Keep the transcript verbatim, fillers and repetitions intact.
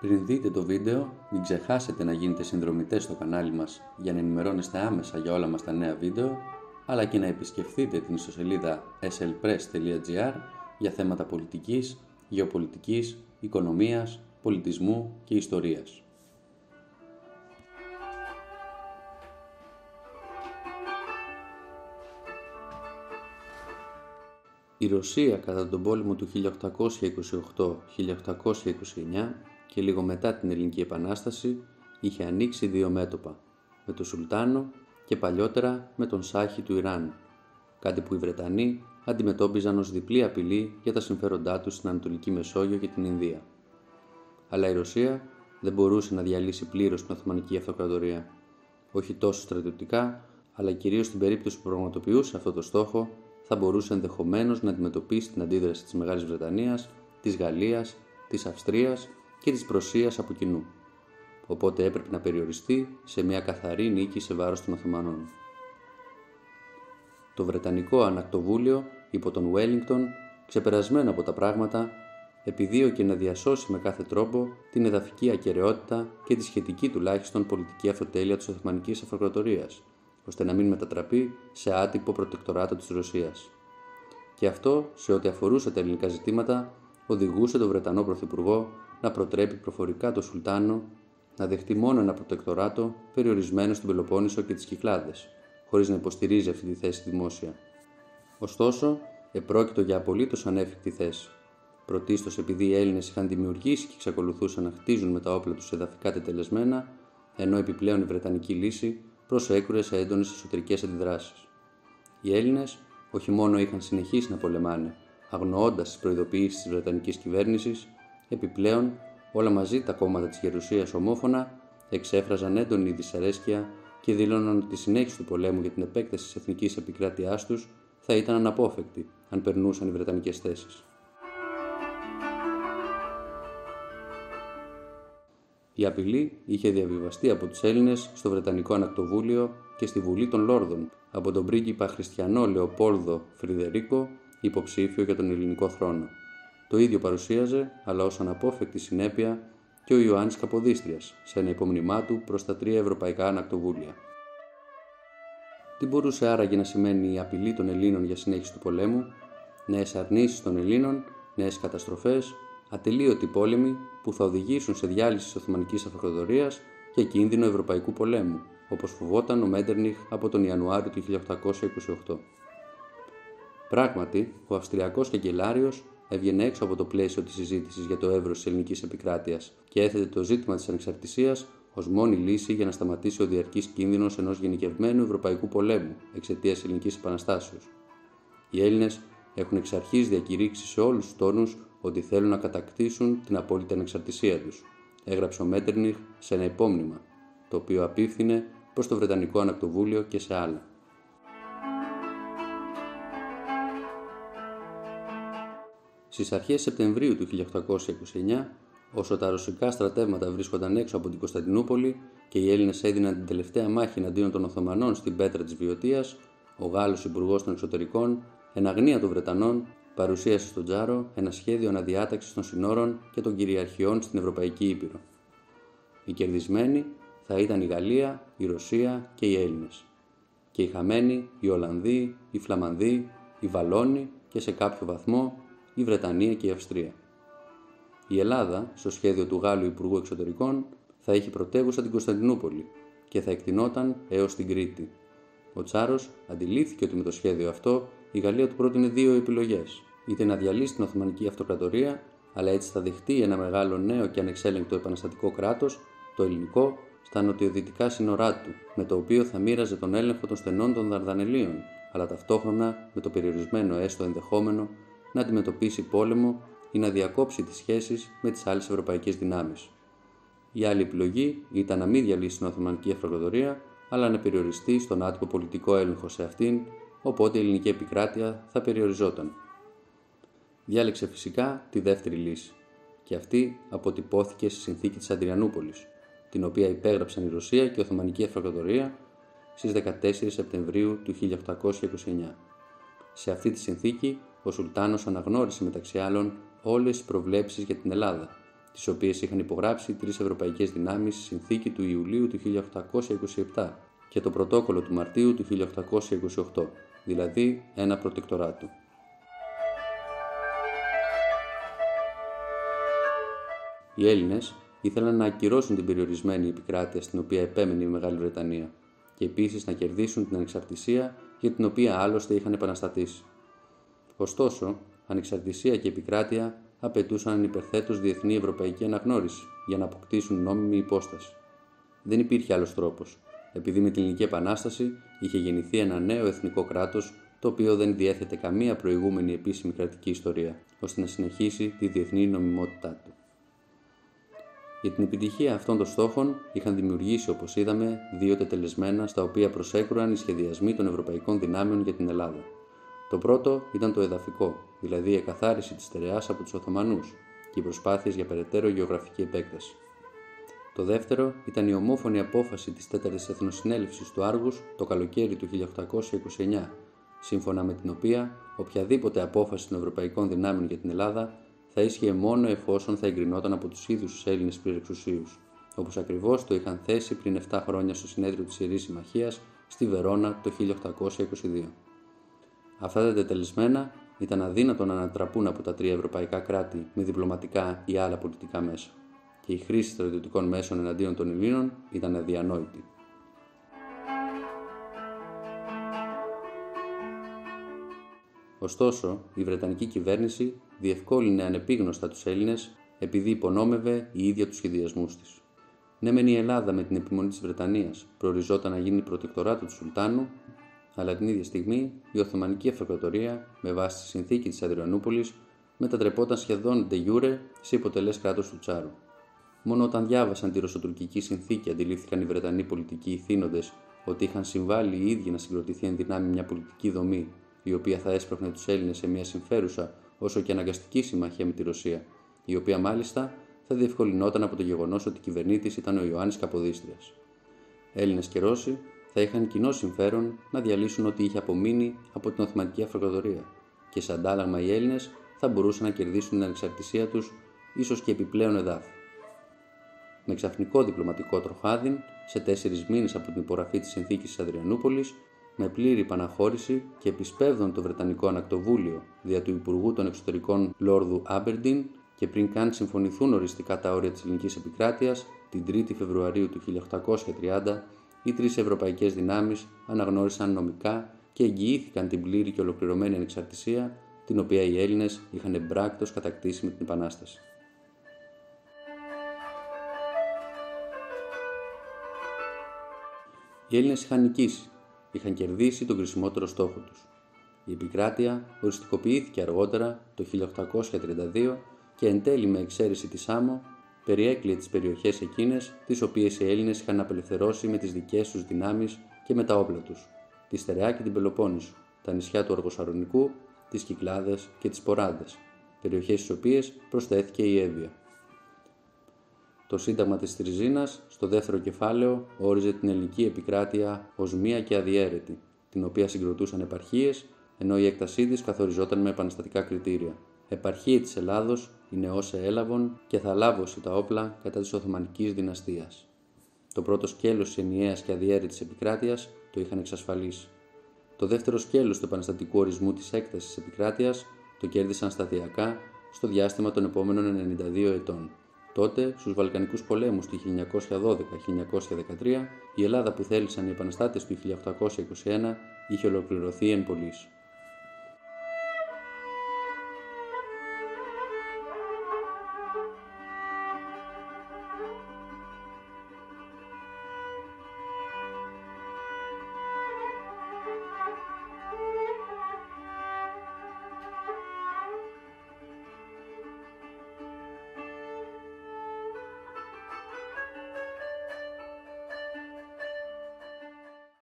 Πριν δείτε το βίντεο, μην ξεχάσετε να γίνετε συνδρομητές στο κανάλι μας για να ενημερώνεστε άμεσα για όλα μας τα νέα βίντεο, αλλά και να επισκεφθείτε την ιστοσελίδα ες ελ πρες τελεία τζι άρ για θέματα πολιτικής, γεωπολιτικής, οικονομίας, πολιτισμού και ιστορίας. Η Ρωσία κατά τον πόλεμο του χίλια οκτακόσια είκοσι οκτώ με χίλια οκτακόσια είκοσι εννιά και λίγο μετά την Ελληνική Επανάσταση είχε ανοίξει δύο μέτωπα, με τον Σουλτάνο και παλιότερα με τον Σάχη του Ιράν, κάτι που οι Βρετανοί αντιμετώπιζαν ως διπλή απειλή για τα συμφέροντά τους στην Ανατολική Μεσόγειο και την Ινδία. Αλλά η Ρωσία δεν μπορούσε να διαλύσει πλήρως την Οθωμανική Αυτοκρατορία, όχι τόσο στρατιωτικά, αλλά κυρίως στην περίπτωση που πραγματοποιούσε αυτό το στόχο, θα μπορούσε ενδεχομένως να αντιμετωπίσει την αντίδραση της Μεγάλης Βρετανίας, της Γαλλίας, της Αυστρίας και της Πρωσίας από κοινού. Οπότε έπρεπε να περιοριστεί σε μια καθαρή νίκη σε βάρος των Οθωμανών. Το Βρετανικό Ανακτοβούλιο υπό τον Wellington, ξεπερασμένο από τα πράγματα, επιδίωκε να διασώσει με κάθε τρόπο την εδαφική ακεραιότητα και τη σχετική τουλάχιστον πολιτική αυτοτέλεια της Οθωμανικής Αυτοκρατορίας, ώστε να μην μετατραπεί σε άτυπο προτεκτοράτο της Ρωσίας. Και αυτό, σε ό,τι αφορούσε τα ελληνικά ζητήματα, οδηγούσε τον Βρετανό Πρωθυπουργό να προτρέπει προφορικά τον Σουλτάνο να δεχτεί μόνο ένα προτεκτοράτο περιορισμένο στην Πελοπόννησο και τις Κυκλάδες, χωρίς να υποστηρίζει αυτή τη θέση δημόσια. Ωστόσο, επρόκειτο για απολύτως ανέφικτη θέση. Πρωτίστως επειδή οι Έλληνες είχαν δημιουργήσει και εξακολουθούσαν να χτίζουν με τα όπλα τους εδαφικά τετελεσμένα, ενώ επιπλέον η Βρετανική λύση προσέκρουε σε έντονες εσωτερικές αντιδράσεις. Οι Έλληνες όχι μόνο είχαν συνεχίσει να πολεμάνε, αγνοώντας τις προειδοποιήσεις της Βρετανικής κυβέρνησης, επιπλέον όλα μαζί τα κόμματα της Γερουσίας ομόφωνα εξέφραζαν έντονη δυσαρέσκεια και δήλωναν ότι η συνέχιση του πολέμου για την επέκταση της εθνικής επικράτειάς τους θα ήταν αναπόφευκτη αν περνούσαν οι βρετανικές θέσεις. Η απειλή είχε διαβιβαστεί από τους Έλληνες στο Βρετανικό Ανακτοβούλιο και στη Βουλή των Λόρδων από τον πρίγκιπα χριστιανό Λεοπόλδο Φριδερίκο, υποψήφιο για τον ελληνικό θρόνο. Το ίδιο παρουσίαζε, αλλά ως αναπόφευκτη συνέπεια, και ο Ιωάννης Καποδίστριας σε ένα υπομνημά του προς τα τρία ευρωπαϊκά ανακτοβούλια. Τι μπορούσε άραγε να σημαίνει η απειλή των Ελλήνων για συνέχιση του πολέμου? Νέες αρνήσεις των Ελλήνων, νέες καταστροφές, ατελείωτοι πόλεμοι που θα οδηγήσουν σε διάλυση της Οθωμανικής Αυτοκρατορίας και κίνδυνο ευρωπαϊκού πολέμου, όπως φοβόταν ο Μέττερνιχ από τον Ιανουάριο του χίλια οκτακόσια είκοσι οκτώ. Πράγματι, ο Αυστριακός καγκελάριος έβγαινε έξω από το πλαίσιο της συζήτησης για το εύρος της ελληνικής επικράτειας και έθετε το ζήτημα της ανεξαρτησίας ως μόνη λύση για να σταματήσει ο διαρκής κίνδυνος ενός γενικευμένου ευρωπαϊκού πολέμου εξαιτίας ελληνικής επαναστάσεως. Οι Έλληνες έχουν εξ αρχής διακηρύξει σε όλους τους τόνους ότι θέλουν να κατακτήσουν την απόλυτη ανεξαρτησία τους, έγραψε ο Μέττερνιχ σε ένα υπόμνημα, το οποίο απίφθινε προς το Βρετανικό Ανακτοβούλιο και σε άλλα. Στις αρχές Σεπτεμβρίου του χίλια οκτακόσια είκοσι εννιά, όσο τα ρωσικά στρατεύματα βρίσκονταν έξω από την Κωνσταντινούπολη και οι Έλληνες έδιναν την τελευταία μάχη εναντίον των Οθωμανών στην πέτρα της Βιωτίας, ο Γάλλος Υπουργός των Εξωτερικών, εν αγνία των Βρετανών, παρουσίασε στον Τζάρο ένα σχέδιο αναδιάταξης των συνόρων και των κυριαρχιών στην Ευρωπαϊκή Ήπειρο. Οι κερδισμένοι θα ήταν η Γαλλία, η Ρωσία και οι Έλληνες. Και οι χαμένοι οι Ολλανδοί, οι Φλαμανδοί, οι Βαλόνοι και σε κάποιο βαθμό η Βρετανία και η Αυστρία. Η Ελλάδα, στο σχέδιο του Γάλλου Υπουργού Εξωτερικών, θα είχε πρωτεύουσα την Κωνσταντινούπολη και θα εκτινόταν έως την Κρήτη. Ο Τσάρος αντιλήφθηκε ότι με το σχέδιο αυτό η Γαλλία του πρότεινε δύο επιλογές: είτε να διαλύσει την Οθωμανική Αυτοκρατορία, αλλά έτσι θα δεχτεί ένα μεγάλο νέο και ανεξέλεγκτο επαναστατικό κράτος, το ελληνικό, στα νοτιοδυτικά σύνορά του, με το οποίο θα μοίραζε τον έλεγχο των στενών των Δαρδανελίων, αλλά ταυτόχρονα με το περιορισμένο έστω ενδεχόμενο να αντιμετωπίσει πόλεμο ή να διακόψει τις σχέσεις με τις άλλες ευρωπαϊκές δυνάμεις. Η άλλη επιλογή ήταν να μην διαλύσει την Οθωμανική Αυτοκρατορία, αλλά να περιοριστεί στον άτυπο πολιτικό έλεγχο σε αυτήν, οπότε η ελληνική επικράτεια θα περιοριζόταν. Διάλεξε φυσικά τη δεύτερη λύση, και αυτή αποτυπώθηκε στη συνθήκη της Αντριανούπολης, την οποία υπέγραψαν η Ρωσία και η Οθωμανική Αυτοκρατορία στις δεκατέσσερις Σεπτεμβρίου του χίλια οκτακόσια είκοσι εννιά. Σε αυτή τη συνθήκη, ο Σουλτάνος αναγνώρισε μεταξύ άλλων όλες τις προβλέψεις για την Ελλάδα τις οποίες είχαν υπογράψει τρεις ευρωπαϊκές δυνάμεις στη συνθήκη του Ιουλίου του χίλια οκτακόσια είκοσι επτά και το πρωτόκολλο του Μαρτίου του χίλια οκτακόσια είκοσι οκτώ, δηλαδή ένα προτεκτοράτο. Οι Έλληνες ήθελαν να ακυρώσουν την περιορισμένη επικράτεια στην οποία επέμενε η Μεγάλη Βρετανία και επίσης να κερδίσουν την ανεξαρτησία για την οποία άλλωστε είχαν επαναστατήσει. Ωστόσο, ανεξαρτησία και επικράτεια απαιτούσαν ανυπερθέτως διεθνή ευρωπαϊκή αναγνώριση για να αποκτήσουν νόμιμη υπόσταση. Δεν υπήρχε άλλος τρόπος, επειδή με την Ελληνική Επανάσταση είχε γεννηθεί ένα νέο εθνικό κράτος, το οποίο δεν διέθετε καμία προηγούμενη επίσημη κρατική ιστορία, ώστε να συνεχίσει τη διεθνή νομιμότητά του. Για την επιτυχία αυτών των στόχων είχαν δημιουργήσει, όπως είδαμε, δύο τετελεσμένα στα οποία προσέκρουαν οι σχεδιασμοί των ευρωπαϊκών δυνάμεων για την Ελλάδα. Το πρώτο ήταν το εδαφικό, δηλαδή η εκαθάριση της στερεάς από τους Οθωμανούς και οι προσπάθειες για περαιτέρω γεωγραφική επέκταση. Το δεύτερο ήταν η ομόφωνη απόφαση της τέταρτης Εθνοσυνέλευσης του Άργους το καλοκαίρι του χίλια οκτακόσια είκοσι εννιά, σύμφωνα με την οποία οποιαδήποτε απόφαση των ευρωπαϊκών δυνάμεων για την Ελλάδα θα ίσχυε μόνο εφόσον θα εγκρινόταν από τους ίδιους τους Έλληνες πληρεξουσίους, όπως ακριβώς το είχαν θέσει πριν επτά χρόνια στο συνέδριο της Ιερής Συμμαχίας στη Βερόνα το χίλια οκτακόσια είκοσι δύο. Αυτά τα τετελεσμένα ήταν αδύνατο να ανατραπούν από τα τρία ευρωπαϊκά κράτη με διπλωματικά ή άλλα πολιτικά μέσα, και η χρήση στρατιωτικών μέσων εναντίον των Ελλήνων ήταν αδιανόητη. Ωστόσο, η Βρετανική κυβέρνηση διευκόλυνε ανεπίγνωστα τους Έλληνες επειδή υπονόμευε η ίδια τους σχεδιασμούς της. Ναι, μεν η Ελλάδα με την επιμονή της Βρετανίας προοριζόταν να γίνει προτεκτοράτο του Σουλτάνου, αλλά την ίδια στιγμή η Οθωμανική Αυτοκρατορία, με βάση τη συνθήκη της Αδριανούπολης, μετατρεπόταν σχεδόν de jure σε υποτελές κράτος του Τσάρου. Μόνο όταν διάβασαν τη ρωσοτουρκική συνθήκη αντιλήφθηκαν οι Βρετανοί πολιτικοί ηθήνοντες ότι είχαν συμβάλει οι ίδιοι να συγκροτηθεί εν δυνάμει μια πολιτική δομή, η οποία θα έσπρωχνε τους Έλληνες σε μια συμφέρουσα όσο και αναγκαστική συμμαχία με τη Ρωσία, η οποία μάλιστα θα διευκολυνόταν από το γεγονός ότι κυβερνήτης ήταν ο Ιωάννης Καποδίστριας. Έλληνες και Ρώσοι θα είχαν κοινό συμφέρον να διαλύσουν ό,τι είχε απομείνει από την Οθωμανική Αυτοκρατορία, και σε αντάλλαγμα οι Έλληνες θα μπορούσαν να κερδίσουν την ανεξαρτησία τους, ίσως και επιπλέον εδάφη. Με ξαφνικό διπλωματικό τροχάδιν, σε τέσσερις μήνες από την υπογραφή της συνθήκης της Αδριανούπολης, με πλήρη επαναχώρηση και επισπεύδον το Βρετανικό Ανακτοβούλιο δια του Υπουργού των Εξωτερικών Λόρδου Άμπερντιν και πριν καν συμφωνηθούν οριστικά τα όρια της ελληνικής επικράτειας, την τρίτη Φεβρουαρίου του χίλια οκτακόσια τριάντα, οι τρεις ευρωπαϊκές δυνάμεις αναγνώρισαν νομικά και εγγυήθηκαν την πλήρη και ολοκληρωμένη ανεξαρτησία, την οποία οι Έλληνες είχαν εμπράκτος κατακτήσει με την Επανάσταση. Οι Έλληνες είχαν νικήσει, είχαν κερδίσει τον κρισιμότερο στόχο τους. Η επικράτεια οριστικοποιήθηκε αργότερα το χίλια οκτακόσια τριάντα δύο και εν τέλει με εξαίρεση τη Σάμο περιέκλειε τις περιοχές εκείνες τις οποίες οι Έλληνες είχαν απελευθερώσει με τις δικές τους δυνάμεις και με τα όπλα τους, τη Στερεά και την Πελοπόννησο, τα νησιά του Αργοσαρονικού, τις Κυκλάδες και τις Ποράντες, περιοχές στις οποίες προσθέθηκε η Εύβοια. Το Σύνταγμα της Τριζίνας, στο δεύτερο κεφάλαιο, όριζε την ελληνική επικράτεια ως μία και αδιαίρετη, την οποία συγκροτούσαν επαρχίες, ενώ η έκτασή της καθοριζόταν με επαναστατικά κριτήρια. Επαρχία της Ελλάδος είναι όσε έλαβον και θα λάβωση τα όπλα κατά της Οθωμανικής δυναστείας. Το πρώτο σκέλος της ενιαίας και αδιαίρετης επικράτειας το είχαν εξασφαλίσει. Το δεύτερο σκέλος του επαναστατικού ορισμού της έκτασης της επικράτειας το κέρδισαν σταδιακά στο διάστημα των επόμενων ενενήντα δύο ετών. Τότε, στους Βαλκανικούς πολέμους του χίλια εννιακόσια δώδεκα με χίλια εννιακόσια δεκατρία, η Ελλάδα που θέλησαν οι επαναστάτες του χίλια οκτακόσια είκοσι ένα είχε ολοκληρωθεί εν πολλοίς.